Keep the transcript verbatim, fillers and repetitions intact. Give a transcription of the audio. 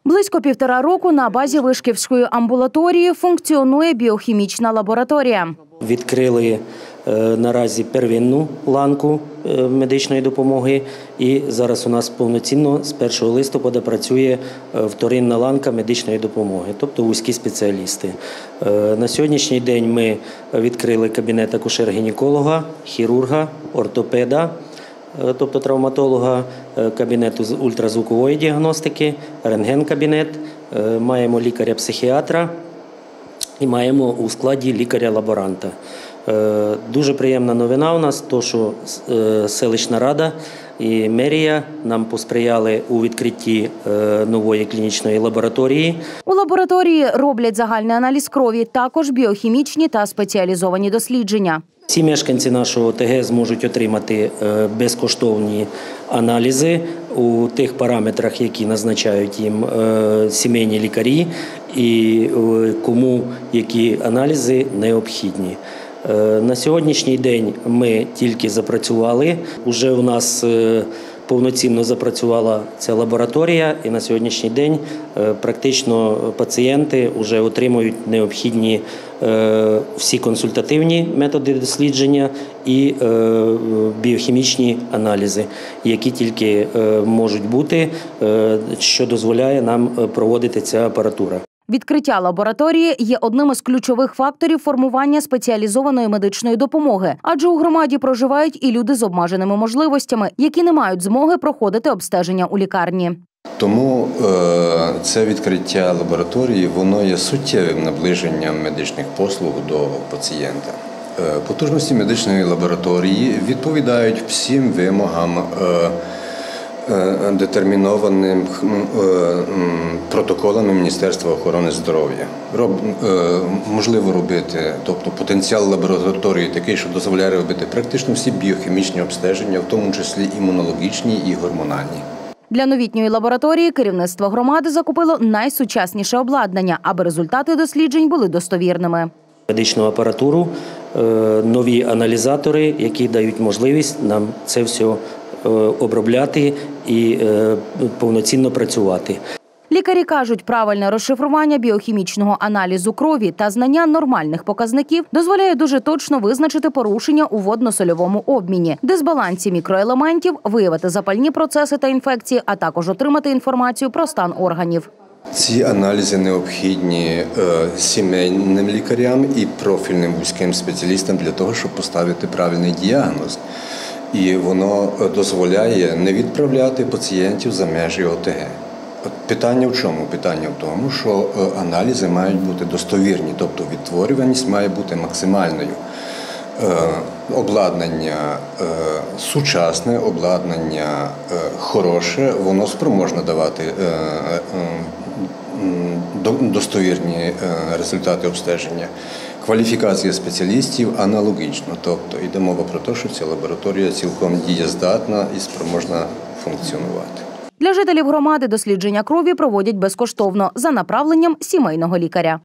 Близько півтора року на базі Вишківської амбулаторії функціонує біохімічна лабораторія. Відкрили е, наразі первинну ланку е, медичної допомоги, і зараз у нас повноцінно з першого листопада працює е, вторинна ланка медичної допомоги, тобто вузькі спеціалісти. Е, на сьогоднішній день ми відкрили кабінет акушер-гінеколога, хірурга, ортопеда, е, тобто травматолога, е, кабінету з ультразвукової діагностики, рентген-кабінет, е, маємо лікаря-психіатра. І маємо у складі лікаря-лаборанта. Дуже приємна новина у нас, то, що селищна рада і мерія нам посприяли у відкритті нової клінічної лабораторії. У лабораторії роблять загальний аналіз крові, також біохімічні та спеціалізовані дослідження. Всі мешканці нашого О Те Ге зможуть отримати безкоштовні аналізи у тих параметрах, які назначають їм сімейні лікарі, і кому які аналізи необхідні. На сьогоднішній день ми тільки запрацювали, вже у нас повноцінно запрацювала ця лабораторія, і на сьогоднішній день практично пацієнти вже отримують необхідні всі консультативні методи дослідження і біохімічні аналізи, які тільки можуть бути, що дозволяє нам проводити ця апаратура. Відкриття лабораторії є одним із ключових факторів формування спеціалізованої медичної допомоги, адже у громаді проживають і люди з обмеженими можливостями, які не мають змоги проходити обстеження у лікарні. Тому е, це відкриття лабораторії, воно є суттєвим наближенням медичних послуг до пацієнта. Е, потужності медичної лабораторії відповідають всім вимогам е, детермінованим протоколами Міністерства охорони здоров'я. Роб, можливо робити, тобто потенціал лабораторії такий, що дозволяє робити практично всі біохімічні обстеження, в тому числі імунологічні і гормональні. Для новітньої лабораторії керівництво громади закупило найсучасніше обладнання, аби результати досліджень були достовірними. Медичну апаратуру, нові аналізатори, які дають можливість нам це все обробляти і повноцінно працювати. Лікарі кажуть, правильне розшифрування біохімічного аналізу крові та знання нормальних показників дозволяє дуже точно визначити порушення у водно-сольовому обміні, дисбалансі мікроелементів, виявити запальні процеси та інфекції, а також отримати інформацію про стан органів. Ці аналізи необхідні сімейним лікарям і профільним вузьким спеціалістам для того, щоб поставити правильний діагноз. І воно дозволяє не відправляти пацієнтів за межі О Те Ге. Питання в чому? Питання в тому, що аналізи мають бути достовірні, тобто відтворюваність має бути максимальною. Обладнання сучасне, обладнання хороше, воно спроможне давати достовірні результати обстеження. Кваліфікація спеціалістів аналогічна, тобто йде мова про те, що ця лабораторія цілком дієздатна і спроможна функціонувати. Для жителів громади дослідження крові проводять безкоштовно за направленням сімейного лікаря.